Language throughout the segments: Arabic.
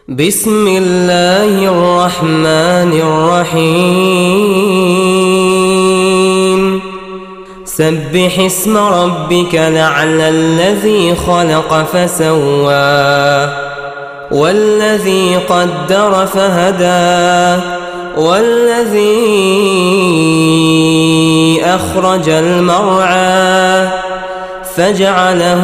بسم الله الرحمن الرحيم سبح اسم ربك الأعلى الذي خلق فسوى والذي قدر فهدى والذي أخرج المرعى فجعله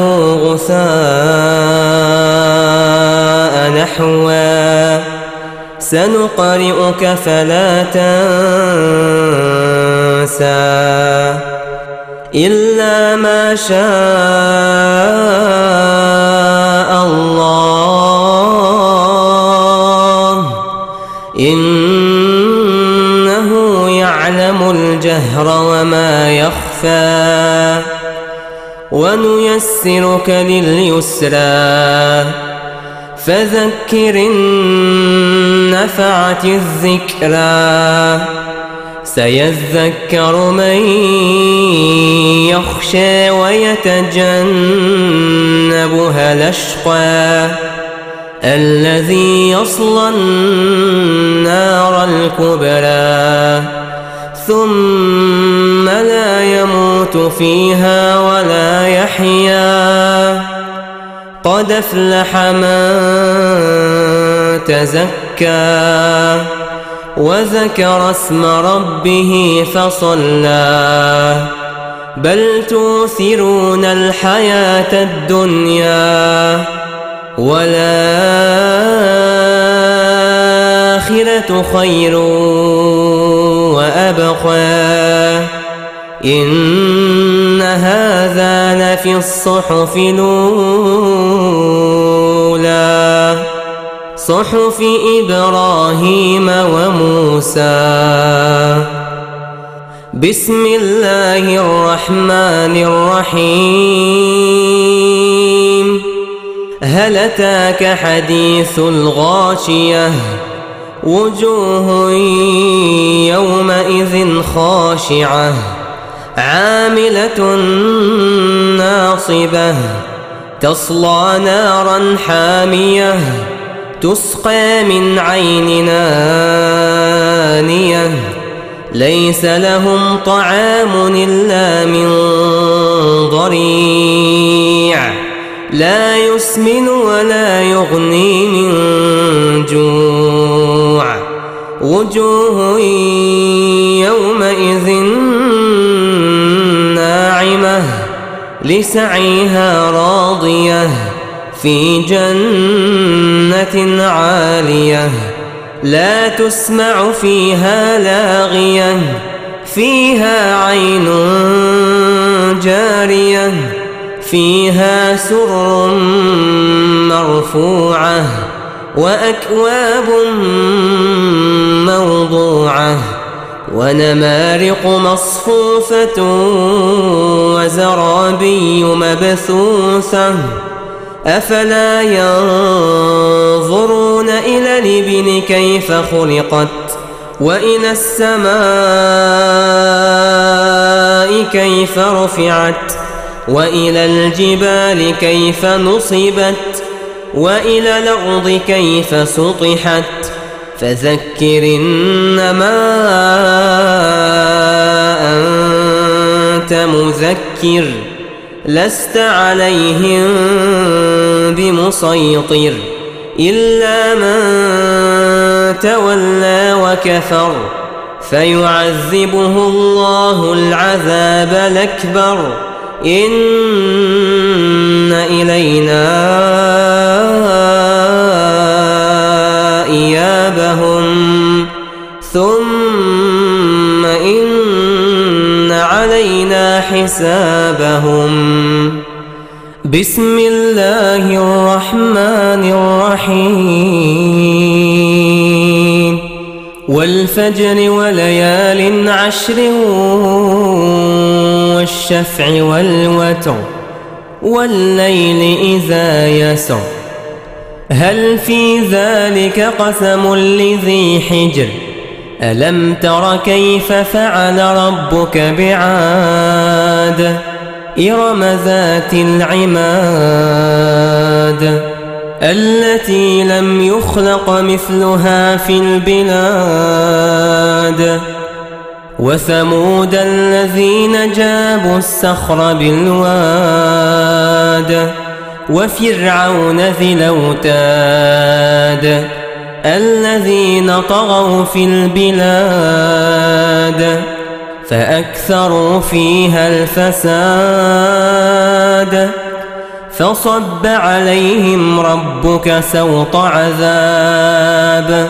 غثاء نحوا سنقرئك فلا تنسى إلا ما شاء الله إنه يعلم الجهر وما يخفى ونيسرك لليسرى فذكر إن نفعت الذكرى سيذكر من يخشى ويتجنبها الأشقى الذي يصلى النار الكبرى ثم لا يموت فيها ولا يحيا قد أفلح من تزكى وذكر اسم ربه فصلى بل توثرون الحياة الدنيا والآخرة خير وأبقى إن هذا لفي الصحف الأولى صحف إبراهيم وموسى بسم الله الرحمن الرحيم هل أتاك حديث الغاشية وجوه يومئذ خاشعة عاملة ناصبة تصلى نارا حامية تسقى من عين آنية ليس لهم طعام إلا من ضريع لا يسمن ولا يغني من جوع وجوه يومئذ ناعمة لسعيها راضية في جنة عالية لا تسمع فيها لاغية فيها عين جارية فيها سرر مرفوعة وأكواب موضوعة ونمارق مصفوفة وزرابي مبثوثة أفلا ينظرون إلى الإبل كيف خلقت وإلى السماء كيف رفعت وإلى الجبال كيف نصبت وإلى الأرض كيف سطحت فذكر إنما أنت مذكر لست عليهم بمسيطر إلا من تولى وكفر فيعذبه الله العذاب الأكبر إن إلينا إيابهم ثم إن علينا حسابهم بسم الله الرحمن الرحيم والفجر وليال عشر والشفع والوتر والليل إذا يسر هل في ذلك قسم لذي حجر ألم تر كيف فعل ربك بعاد إرم ذات العماد التي لم يخلق مثلها في البلاد وثمود الذين جابوا الصخر بالواد وفرعون ذي الأوتاد الذين طغوا في البلاد فأكثروا فيها الفساد فصب عليهم ربك سوط عذاب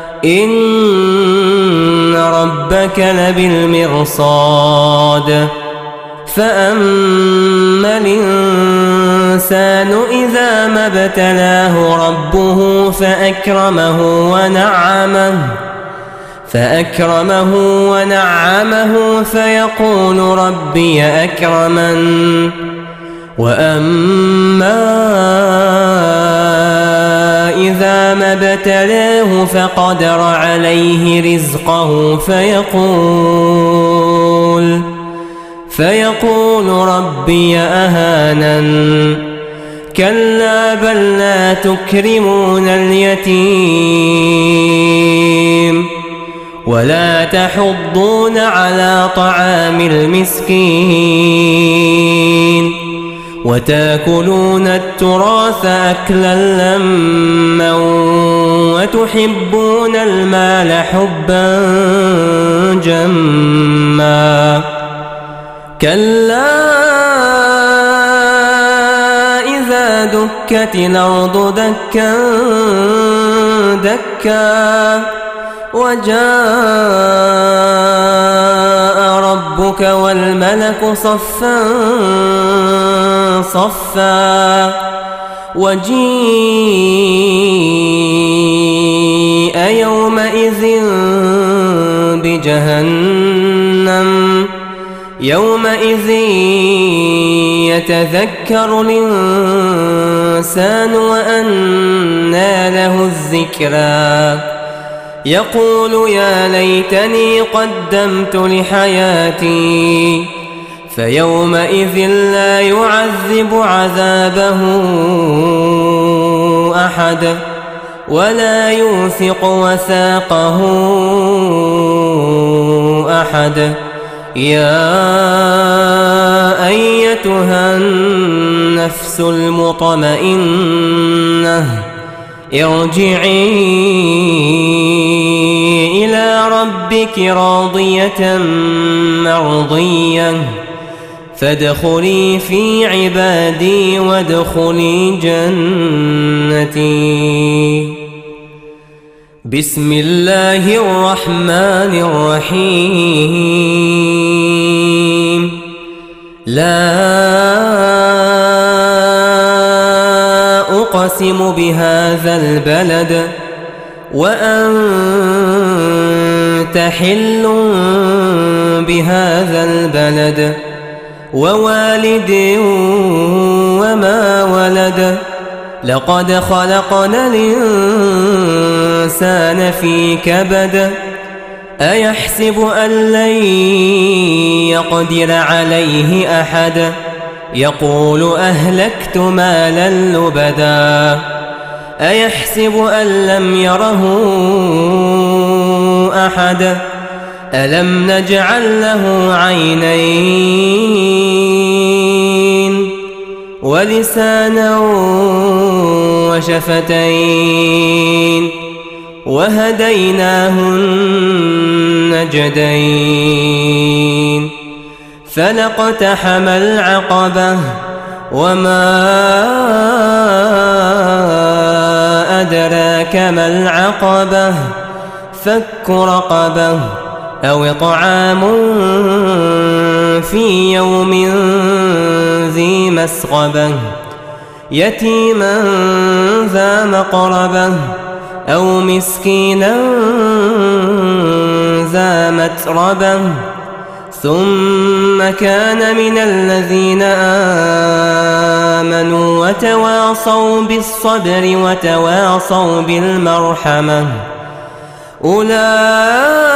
إن ربك لبالمرصاد فأما الإنسان إذا ما ابتلاه ربه فأكرمه ونعمه فيقول ربي أكرمن وأما إذا ما ابتلاه فقدر عليه رزقه فيقول ربي أهانن كلا بل لا تكرمون اليتيم ولا تحضون على طعام المسكين وتأكلون التراث أكلا لما وتحبون المال حبا جما كلا إذا دكت الأرض دكا دكا وجاء ربك والملك صفا صفا وجيء يومئذ بجهنم يومئذ يتذكر الإنسان وأنى له الذكرى يقول يا ليتني قدمت لحياتي فيومئذ لا يعذب عذابه أحد ولا يوثق وثاقه أحد يا أيتها النفس المطمئنة ارجعي إلى ربك راضية مرضية فادخلي في عبادي وادخلي جنتي بسم الله الرحمن الرحيم لا أقسم بهذا البلد وأنت حل بهذا البلد ووالد وما ولد لقد خلقنا الإنسان في كبد أيحسب أن لن يقدر عليه أحد يقول أهلكت مالا لبدا أيحسب أن لم يره أحد ألم نجعل له عينين ولسانا وشفتين وهديناه النجدين فلاقتحم العقبة وما أدراك ما العقبة فك رقبة أو إطعام في يوم ذي مسغبة يتيما ذا مقربة أو مسكينا ذا متربة ثم كان من الذين آمنوا وتواصوا بالصبر وتواصوا بالمرحمة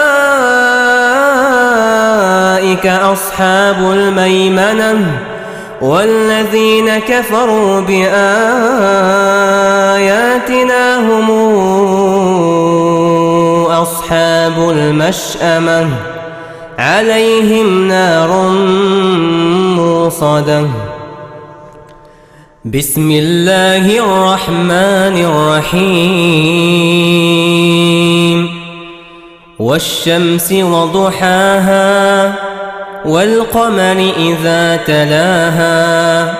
أولئك أصحاب الميمنة والذين كفروا بآياتنا هم أصحاب المشأمة عليهم نار موصدة. بسم الله الرحمن الرحيم. والشمس وضحاها والقمر إذا تلاها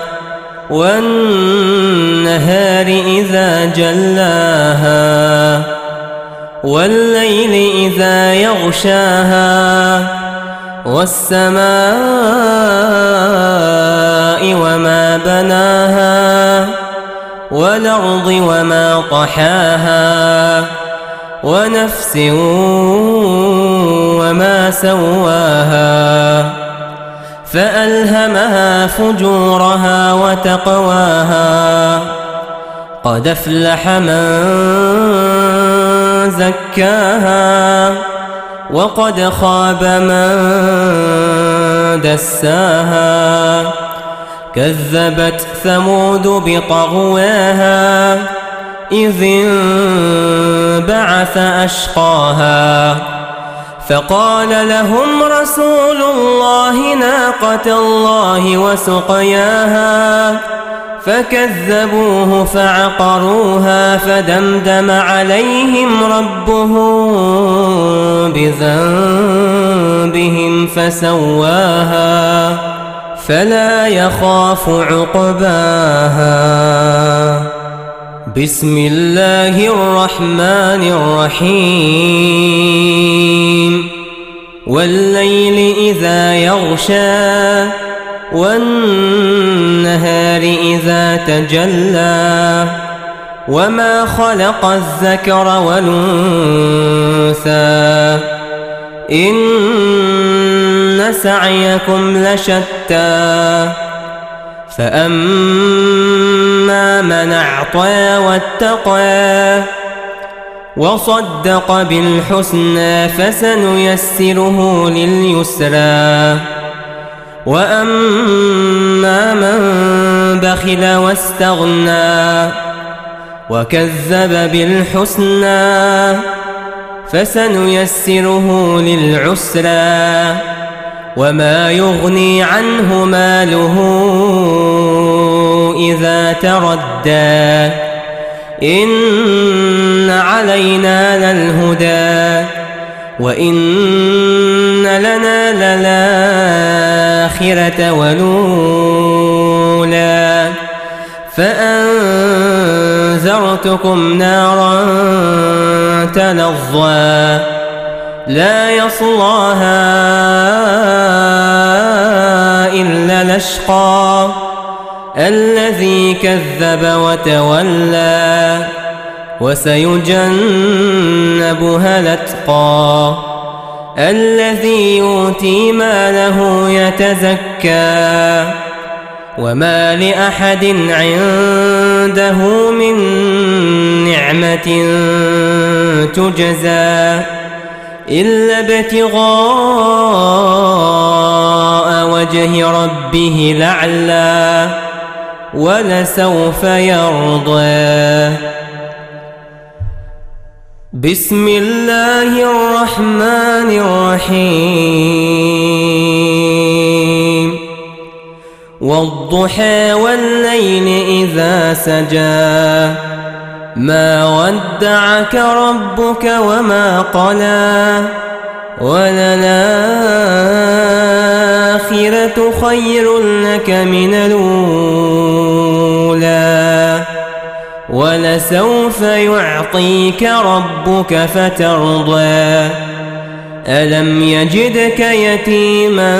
والنهار إذا جلاها والليل إذا يغشاها والسماء وما بناها والأرض وما طحاها ونفس وما سواها فألهمها فجورها وتقواها. قد أفلح من زكاها وقد خاب من دساها. كذبت ثمود بطغواها إذ انبعث أشقاها فقال لهم رسول الله ناقة الله وسقياها فكذبوه فعقروها فدمدم عليهم ربهم بذنبهم فسواها فلا يخاف عقباها. بسم الله الرحمن الرحيم. والليل إذا يغشى والنهار إذا تجلى وما خلق الذكر والأنثى إن سعيكم لشتى. فأما من أعطى واتقى وصدق بالحسنى فسنيسره لليسرى. وأما من بخل واستغنى وكذب بالحسنى فسنيسره للعسرى. وما يغني عنه ماله إذا تردى إن علينا للهدى وإن لنا للآخرة والأولى. فأنذرتكم نارا تلظى لا يصلاها إلا الأشقى الذي كذب وتولى. وسيجنبها الأتقى الذي يؤتي ماله يتزكى. وما لأحد عنده من نعمة تجزى إلا ابتغاء وجه ربه الأعلى ولسوف يرضى. بسم الله الرحمن الرحيم. والضحى والليل إذا سجى ما ودعك ربك وما قلى وللآخرة خير لك من الأولى ولسوف يعطيك ربك فترضى. ألم يجدك يتيما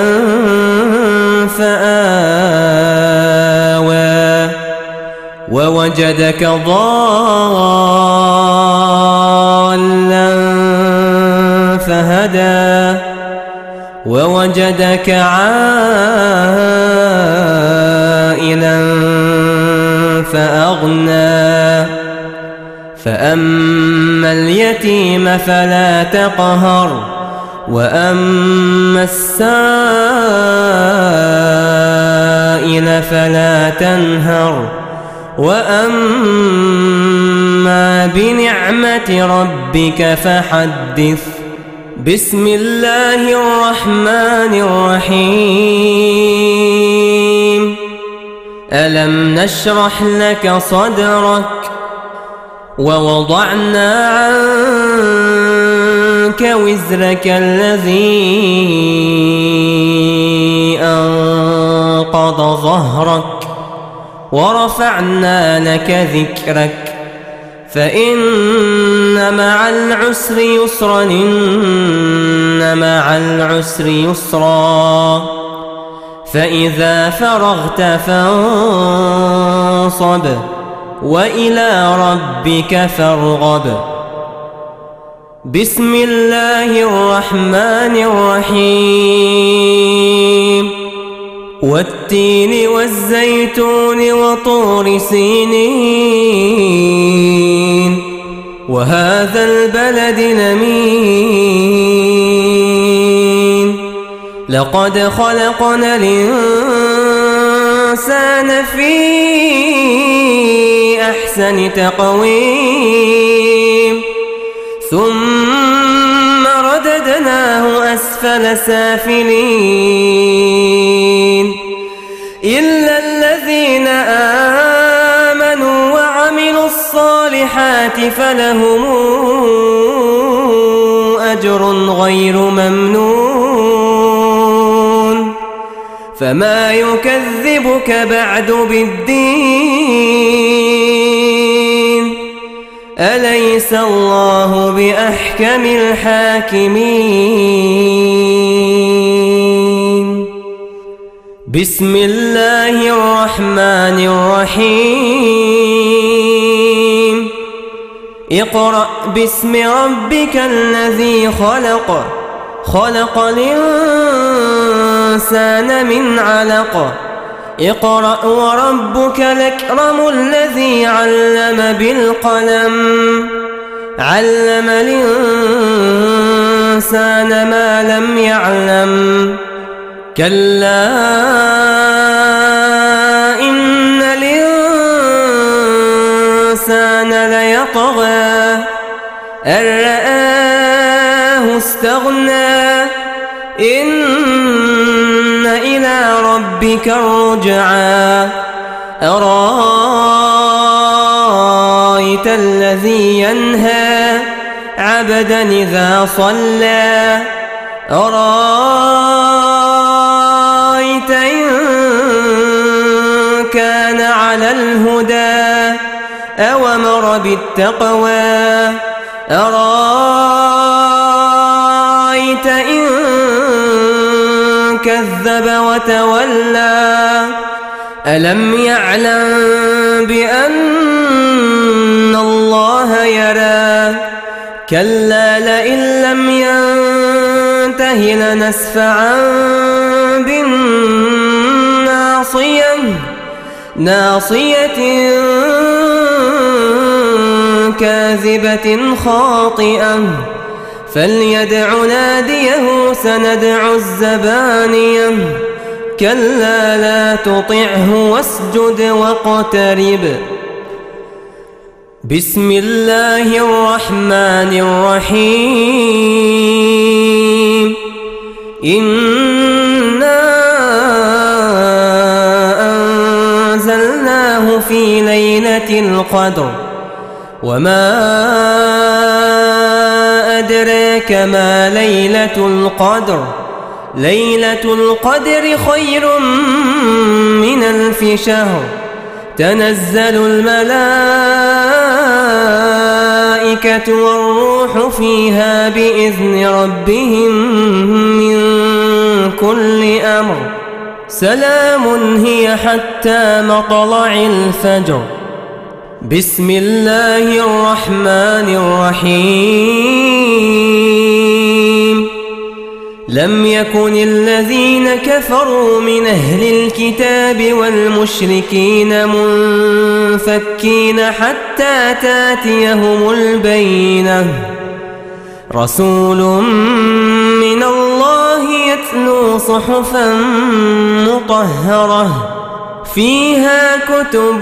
فآوى ووجدك ضالا فهدى ووجدك عائلا فأغنى. فأما اليتيم فلا تقهر وأما السائل السائل فلا تنهر وأما بنعمة ربك فحدث. بسم الله الرحمن الرحيم. ألم نشرح لك صدرك ووضعنا عنك وزرك الذي أنقض ظهرك ورفعنا لك ذكرك فإن مع العسر يسرا إن مع العسر يسرا فإذا فرغت فانصب وإلى ربك فارغب. بسم الله الرحمن الرحيم. والتين والزيتون وطور سينين وهذا البلد الأمين لقد خلقنا الإنسان في أحسن تقويم ثم رددناه أسفل سافلين إلا الذين آمنوا وعملوا الصالحات فلهم أجر غير ممنون. فما يكذبك بعد بالدين أليس الله بأحكم الحاكمين. بسم الله الرحمن الرحيم. اقرأ باسم ربك الذي خلق خلق الإنسان من علق اقرأ وربك الأكرم الذي علم بالقلم علم الإنسان ما لم يعلم كلا إن الإنسان ليطغى أن رآه استغنى إن إلى ربك الرجعى أرأيت الذي ينهى عبدا إذا صلى أرأيت إن كان على الهدى أوامر بالتقوى أرأيت إن كذب وتولى ألم يعلم بأن الله يرى كلا لئن لم ينته لنسفعا بالناصية ناصية كاذبة خاطئة فليدع ناديه سندع الزبانية كلا لا تطعه واسجد واقترب. بسم الله الرحمن الرحيم. إنا أنزلناه في ليلة القدر وما أدراك ما ليلة القدر ليلة القدر خير من 1000 شهر تنزل الملائكة والروح فيها بإذن ربهم من كل أمر سلام هي حتى مطلع الفجر. بسم الله الرحمن الرحيم. لم يكن الذين كفروا من أهل الكتاب والمشركين منفكين حتى تاتيهم البينة رسول من الله يتلو صحفا مطهرة فيها كتب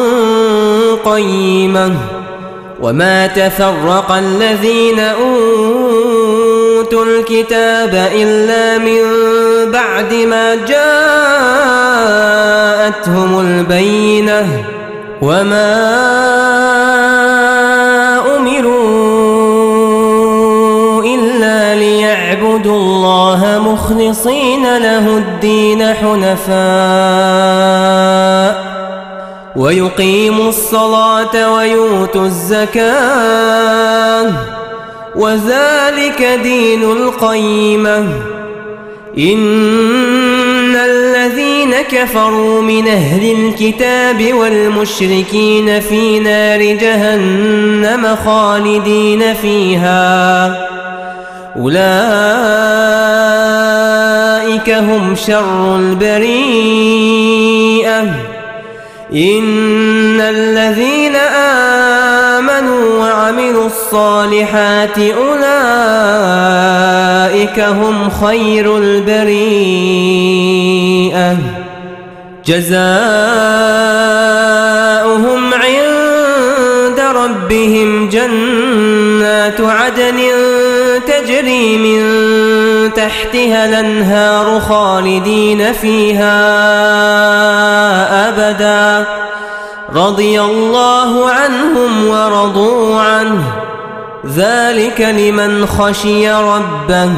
قيمة وما تفرق الذين أوتوا الكتاب إلا من بعد ما جاءتهم البينة وما أمروا إلا ليعبدوا الله مخلصين له الدين حنفاء ويقيموا الصلاة ويؤتوا الزكاة وذلك دين القيمة إن الذين كفروا من أهل الكتاب والمشركين في نار جهنم خالدين فيها أولئك هم شر البريئة إن الذين آمنوا وعملوا الصالحات أولئك هم خير البريئة جزاؤهم عند ربهم جنات عدن تجري من تحتها الأنهار خالدين فيها أبدا رضي الله عنهم ورضوا عنه ذلك لمن خشي ربه.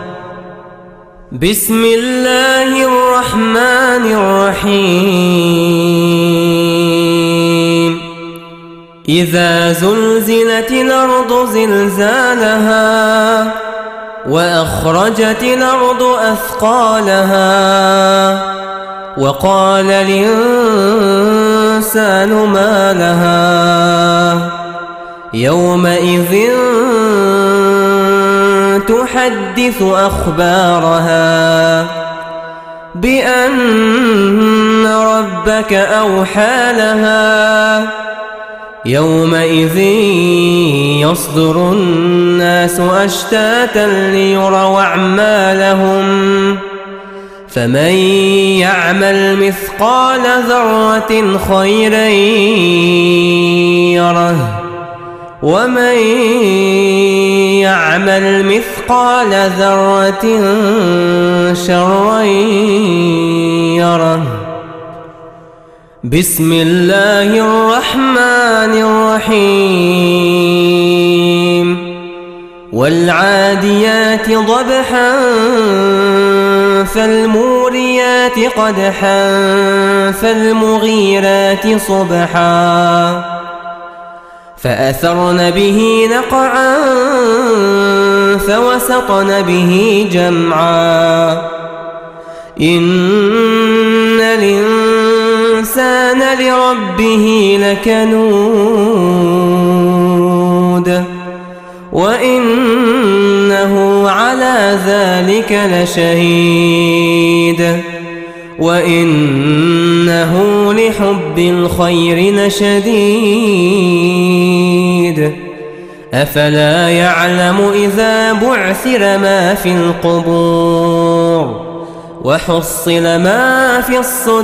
بسم الله الرحمن الرحيم إذا زلزلت الأرض زلزالها وأخرجت الأرض أثقالها وقال الإنسان ما لها يومئذ تحدث أخبارها بأن ربك أوحى لها يومئذ يصدر الناس أشتاتا ليروا أعمالهم فمن يعمل مثقال ذرة خيرا يره ومن يعمل مثقال ذرة شرا يره. بسم الله الرحمن الرحيم والعاديات ضبحا فالموريات قدحا فالمغيرات صبحا فأثرن به نقعا فوسطن به جمعا إن الإنسان لربه لكنود وإنه على ذلك لشهيد وإنه لحب الخير لشديد أفلا يعلم إذا بعثر ما في القبور وحصل ما في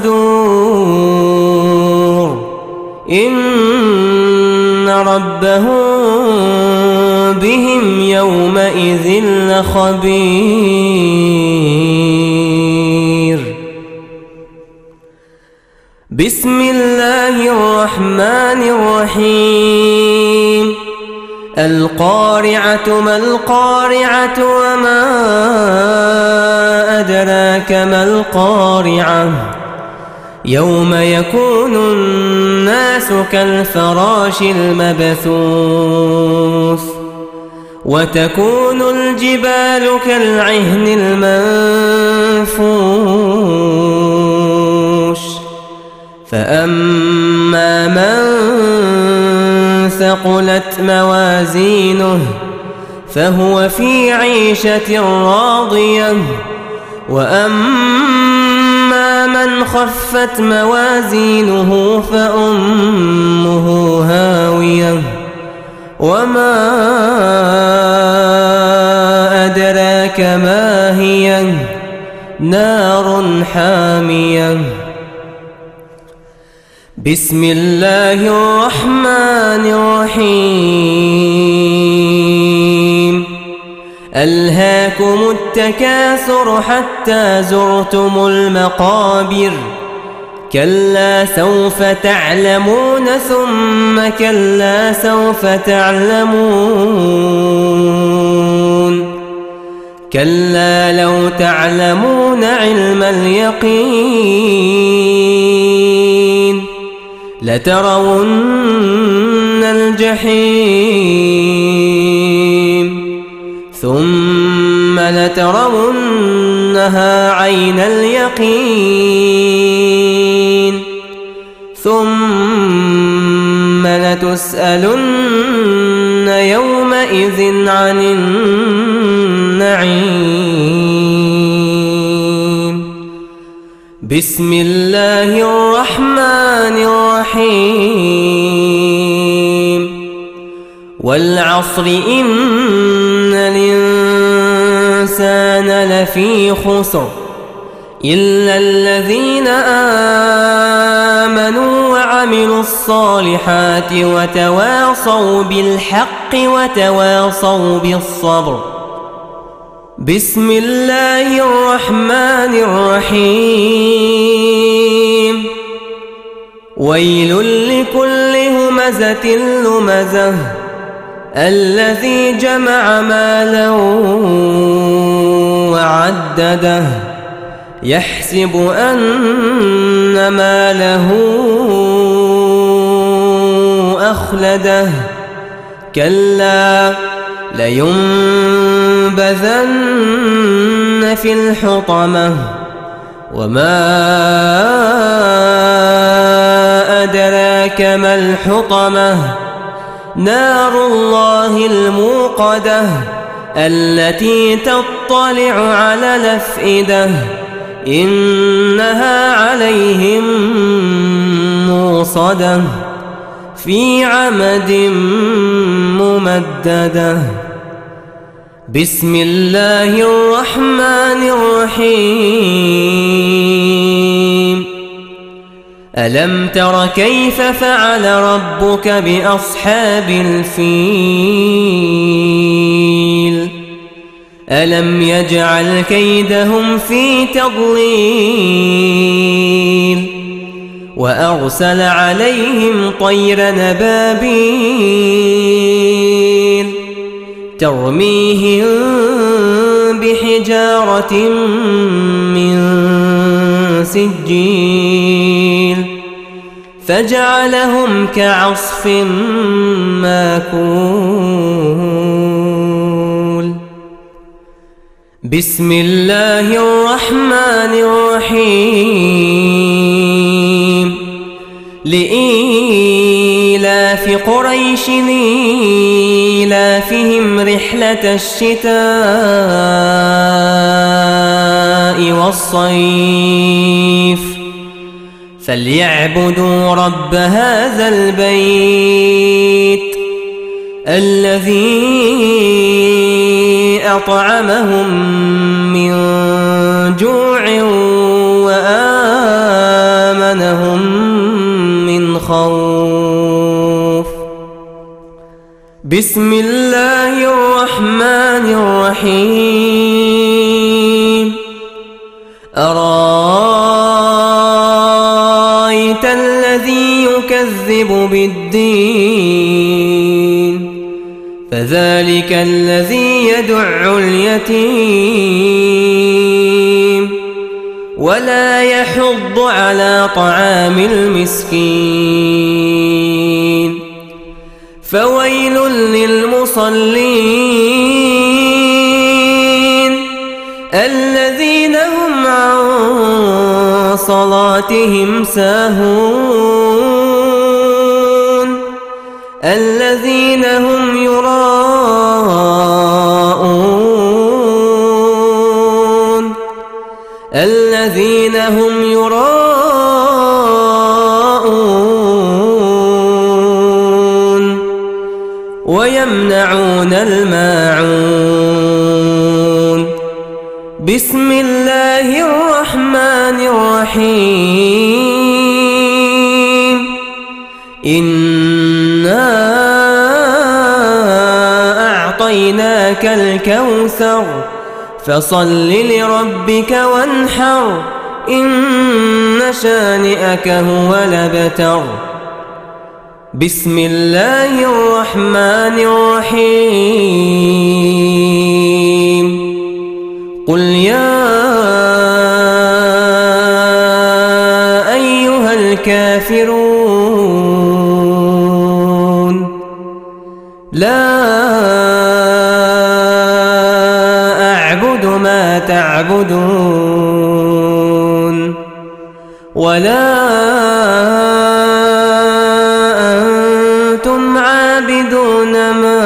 الصدور إن ربهم بهم يومئذ لخبير. بسم الله الرحمن الرحيم القارعة ما القارعة وما أدراك ما القارعة يوم يكون الناس كالفراش المبثوث وتكون الجبال كالعهن المنفوش فأما من ثقلت موازينه فهو في عيشة راضية وأما من خفت موازينه فأمه هاوية وما أدراك ما هي نار حامية بسم الله الرحمن الرحيم ألهاكم التكاثر حتى زرتم المقابر كلا سوف تعلمون ثم كلا سوف تعلمون كلا لو تعلمون علم اليقين لترون الجحيم ثم لترونها عين اليقين ثم لتسألن يومئذ عن النعيم بسم الله الرحمن الرحيم والعصر إن الإنسان لفي خسر إلا الذين آمنوا وعملوا الصالحات وتواصوا بالحق وتواصوا بالصبر بسم الله الرحمن الرحيم ويل لكل همزة لمزة الذي جمع مالا وعدده يحسب أن ماله أخلده كلا لينبذن في الحطمة وما أدراك ما الحطمة نار الله الموقدة التي تطلع على الأفئدة إنها عليهم موصدة في عمد ممددة بسم الله الرحمن الرحيم ألم تر كيف فعل ربك بأصحاب الفيل ألم يجعل كيدهم في تضليل وأرسل عليهم طيرا نبابيل ترميهم بحجارة من سجيل فجعلهم كعصف ماكول بسم الله الرحمن الرحيم لإيلاف قريش إيلافهم رحلة الشتاء والصيف فليعبدوا رب هذا البيت الذي أطعمهم من جوع وآمنهم من خوف بسم الله الرحمن الرحيم أرأيت الذي يكذب بالدين فذلك الذي يدع اليتيم ولا يحض على طعام المسكين فويل للمصلين الذين هم عن صلاتهم ساهون الذين هم يراءون الذين هم يراءون ويمنعون الماعون بسم الله الرحمن الرحيم إنا أعطيناك الكوثر فصل لربك وانحر إن شانئك هو الأبتر. بسم الله الرحمن الرحيم. قل يا أيها الكافرون لا أعبد ما تعبدون ولا أنتم عابدون ما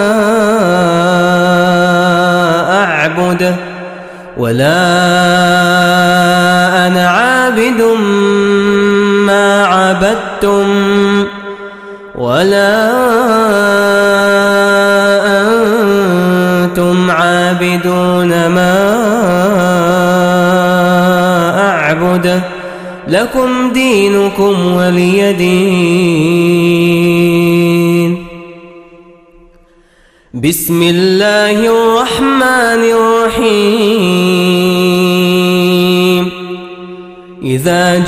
أعبد ولا أنا عابد ما عبدتم ولا أنتم عابدون ما أعبد لكم دينكم ولي دين. بسم الله الرحمن الرحيم. إذا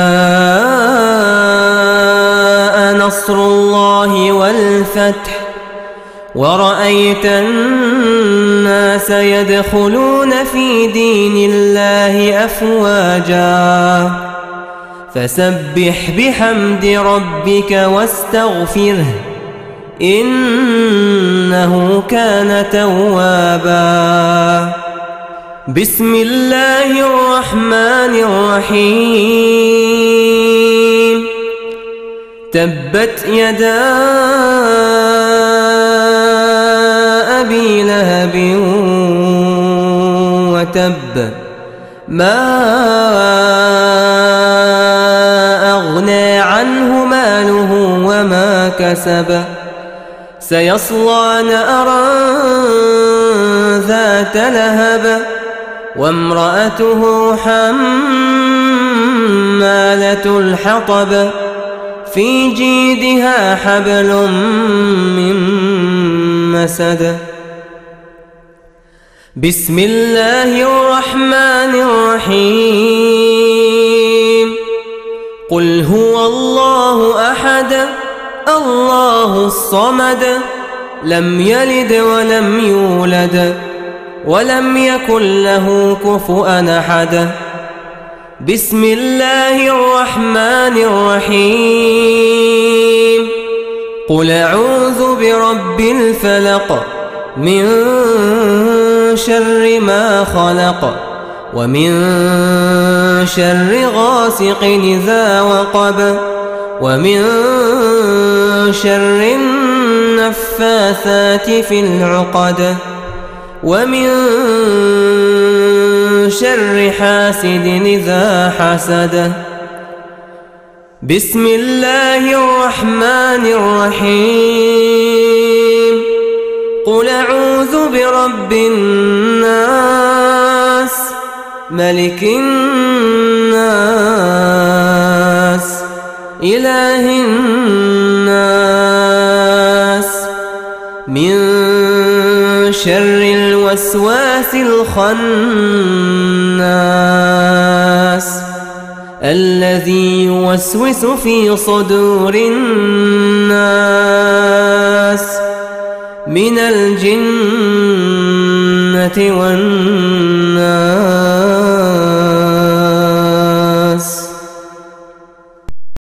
جاء نصر الله والفتح ورأيت الناس يدخلون في دين الله أفواجا فسبح بحمد ربك واستغفره إنه كان توابا. بسم الله الرحمن الرحيم. تبت يدا أبي لهب وتب ما أغنى عنه ماله وما كسب سيصلى نارا ذات لهب وامرأته حمالة الحطب في جيدها حبل من مسد. بسم الله الرحمن الرحيم. قل هو الله أحد الله الصمد لم يلد ولم يولد ولم يكن له كفؤا أحد. بسم الله الرحمن الرحيم. قل أعوذ برب الفلق من شر ما خلق ومن شر غاسق إذا وقب ومن شر النفاثات في العقد ومن شر حاسد إذا حسد. بسم الله الرحمن الرحيم. قل أعوذ برب الناس ملك الناس إله الناس من شر الوسواس الخناس الذي يوسوس في صدور الناس من الجنة والناس.